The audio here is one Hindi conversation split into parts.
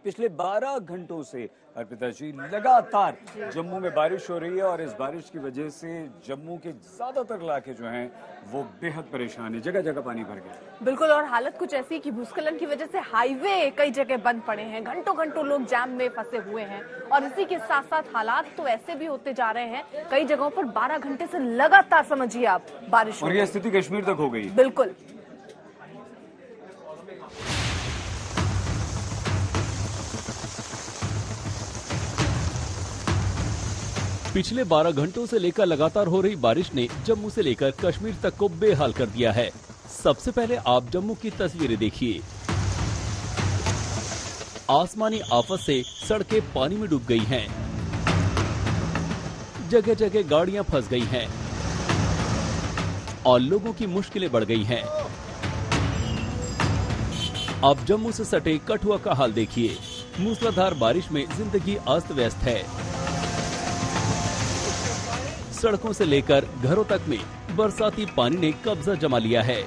पिछले 12 घंटों से अर्पिता जी लगातार जम्मू में बारिश हो रही है और इस बारिश की वजह से जम्मू के ज्यादातर इलाके जो हैं वो बेहद परेशान है, जगह जगह पानी भर गया। बिल्कुल, और हालत कुछ ऐसी कि भूस्खलन की वजह से हाईवे कई जगह बंद पड़े हैं, घंटों घंटों लोग जाम में फंसे हुए हैं और इसी के साथ साथ हालात तो ऐसे भी होते जा रहे हैं कई जगहों पर 12 घंटे से लगातार समझिए आप बारिश और यह स्थिति कश्मीर तक हो गई। बिल्कुल। पिछले 12 घंटों से लेकर लगातार हो रही बारिश ने जम्मू से लेकर कश्मीर तक को बेहाल कर दिया है। सबसे पहले आप जम्मू की तस्वीरें देखिए। आसमानी आफत से सड़कें पानी में डूब गई हैं। जगह जगह गाड़ियां फंस गई हैं और लोगों की मुश्किलें बढ़ गई हैं। अब जम्मू से सटे कठुआ का हाल देखिए। मूसलाधार बारिश में जिंदगी अस्त व्यस्त है। सड़कों से लेकर घरों तक में बरसाती पानी ने कब्जा जमा लिया है।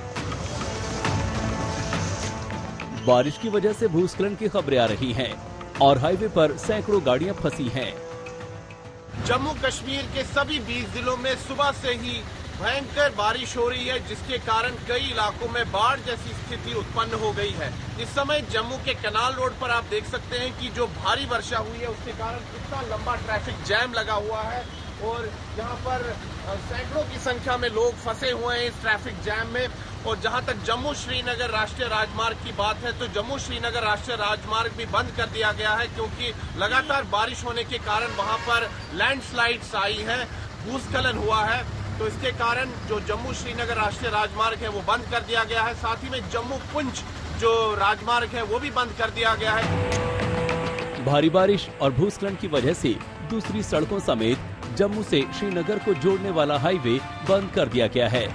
बारिश की वजह से भूस्खलन की खबरें आ रही हैं और हाईवे पर सैकड़ों गाड़ियां फंसी हैं। जम्मू कश्मीर के सभी 20 जिलों में सुबह से ही भयंकर बारिश हो रही है, जिसके कारण कई इलाकों में बाढ़ जैसी स्थिति उत्पन्न हो गई है। इस समय जम्मू के कनाल रोड पर आप देख सकते हैं कि जो भारी वर्षा हुई है उसके कारण कितना लंबा ट्रैफिक जैम लगा हुआ है और यहाँ पर सैकड़ों की संख्या में लोग फंसे हुए हैं इस ट्रैफिक जैम में। और जहाँ तक जम्मू श्रीनगर राष्ट्रीय राजमार्ग की बात है तो जम्मू श्रीनगर राष्ट्रीय राजमार्ग भी बंद कर दिया गया है, क्योंकि लगातार बारिश होने के कारण वहाँ पर लैंडस्लाइड्स आई है, भूस्खलन हुआ है। तो इसके कारण जो जम्मू श्रीनगर राष्ट्रीय राजमार्ग है वो बंद कर दिया गया है। साथ ही में जम्मू पुंछ जो राजमार्ग है वो भी बंद कर दिया गया है। भारी बारिश और भूस्खलन की वजह से दूसरी सड़कों समेत जम्मू से श्रीनगर को जोड़ने वाला हाईवे बंद कर दिया गया है।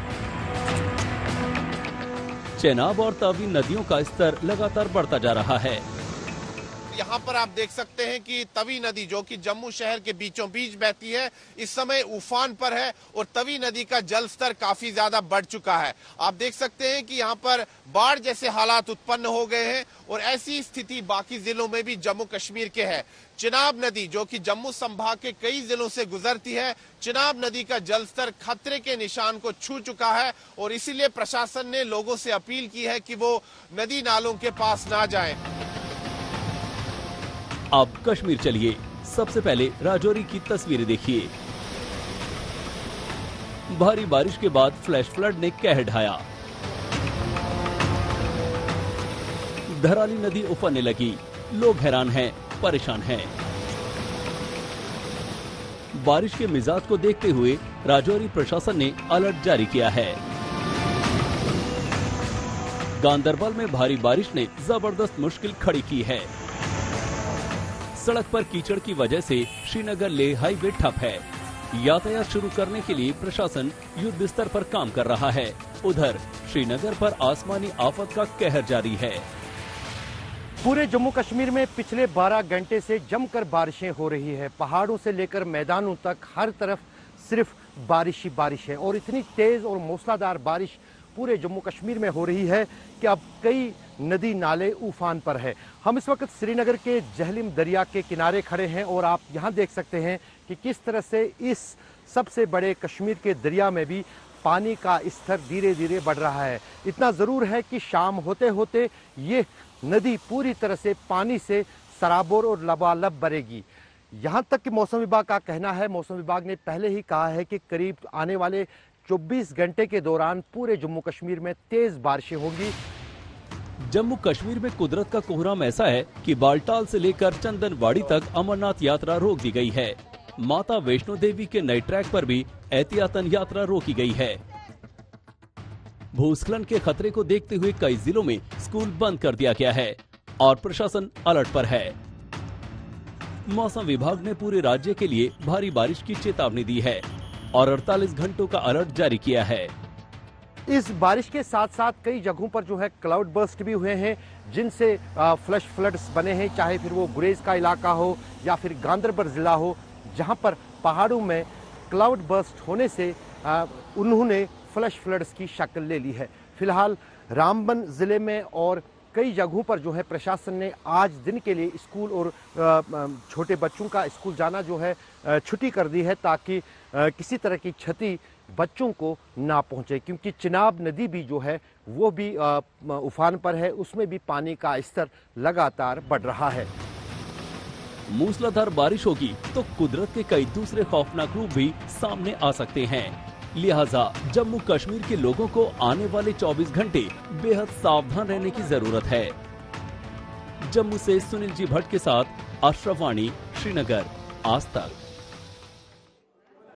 चेनाब और तवी नदियों का स्तर लगातार बढ़ता जा रहा है। यहाँ पर आप देख सकते हैं कि तवी नदी जो कि जम्मू शहर के बीचों बीच बहती है इस समय उफान पर है और तवी नदी का जल स्तर काफी ज्यादा बढ़ चुका है। आप देख सकते हैं कि यहाँ पर बाढ़ जैसे हालात उत्पन्न हो गए हैं और ऐसी स्थिति बाकी जिलों में भी जम्मू कश्मीर के है। चिनाब नदी जो कि जम्मू संभाग के कई जिलों से गुजरती है, चिनाब नदी का जलस्तर खतरे के निशान को छू चुका है और इसीलिए प्रशासन ने लोगों से अपील की है कि वो नदी नालों के पास ना जाएं। अब कश्मीर चलिए, सबसे पहले राजौरी की तस्वीरें देखिए। भारी बारिश के बाद फ्लैश फ्लड ने कहर ढाया। धराली नदी उफरने लगी, लोग हैरान हैं, परेशान हैं। बारिश के मिजाज को देखते हुए राजौरी प्रशासन ने अलर्ट जारी किया है। गांदरबल में भारी बारिश ने जबरदस्त मुश्किल खड़ी की है। सड़क पर कीचड़ की वजह से श्रीनगर लेह हाईवे ठप है। यातायात शुरू करने के लिए प्रशासन युद्ध स्तर पर काम कर रहा है। उधर श्रीनगर पर आसमानी आफत का कहर जारी है। पूरे जम्मू कश्मीर में पिछले 12 घंटे से जमकर बारिशें हो रही है। पहाड़ों से लेकर मैदानों तक हर तरफ सिर्फ बारिश ही बारिश है और इतनी तेज और मूसलाधार बारिश पूरे जम्मू कश्मीर में हो रही है कि अब कई नदी नाले उफान पर है। हम इस वक्त श्रीनगर के जहलिम दरिया के किनारे खड़े हैं और आप यहाँ देख सकते हैं कि किस तरह से इस सबसे बड़े कश्मीर के दरिया में भी पानी का स्तर धीरे धीरे बढ़ रहा है। इतना ज़रूर है कि शाम होते होते ये नदी पूरी तरह से पानी से सराबोर और लबालब भरेगी। यहाँ तक कि मौसम विभाग का कहना है, मौसम विभाग ने पहले ही कहा है कि करीब आने वाले 24 घंटे के दौरान पूरे जम्मू कश्मीर में तेज बारिशें होंगी। जम्मू कश्मीर में कुदरत का कोहराम ऐसा है कि बालटाल से लेकर चंदनवाड़ी तक अमरनाथ यात्रा रोक दी गई है। माता वैष्णो देवी के नए ट्रैक पर भी एहतियातन यात्रा रोकी गई है। भूस्खलन के खतरे को देखते हुए कई जिलों में स्कूल बंद कर दिया गया है और प्रशासन अलर्ट पर है। मौसम विभाग ने पूरे राज्य के लिए भारी बारिश की चेतावनी दी है और 48 घंटों का अलर्ट जारी किया है। इस बारिश के साथ साथ कई जगहों पर जो है क्लाउड बर्स्ट भी हुए हैं, जिनसे फ्लैश फ्लड्स बने हैं, चाहे फिर वो गुरेज का इलाका हो या फिर गांदरबल जिला हो, जहां पर पहाड़ों में क्लाउड बर्स्ट होने से उन्होंने फ्लैश फ्लड्स की शक्ल ले ली है। फिलहाल रामबन जिले में और कई जगहों पर जो है प्रशासन ने आज दिन के लिए स्कूल और छोटे बच्चों का स्कूल जाना जो है छुट्टी कर दी है, ताकि किसी तरह की क्षति बच्चों को ना पहुंचे, क्योंकि चिनाब नदी भी जो है वो भी उफान पर है, उसमें भी पानी का स्तर लगातार बढ़ रहा है। मूसलाधार बारिश होगी तो कुदरत के कई दूसरे खौफनाक रूप भी सामने आ सकते हैं। लिहाजा जम्मू कश्मीर के लोगों को आने वाले 24 घंटे बेहद सावधान रहने की जरूरत है। जम्मू से सुनील जी भट्ट के साथ अशरफ वाणी, श्रीनगर, आज तक।